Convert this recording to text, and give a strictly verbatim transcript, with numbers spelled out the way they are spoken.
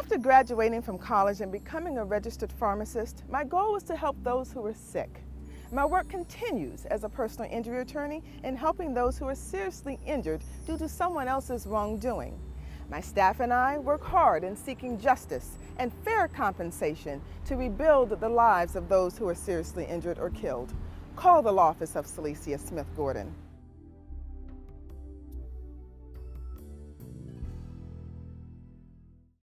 After graduating from college and becoming a registered pharmacist, my goal was to help those who were sick. My work continues as a personal injury attorney in helping those who are seriously injured due to someone else's wrongdoing. My staff and I work hard in seeking justice and fair compensation to rebuild the lives of those who are seriously injured or killed. Call the law office of Salesia Smith Gordon.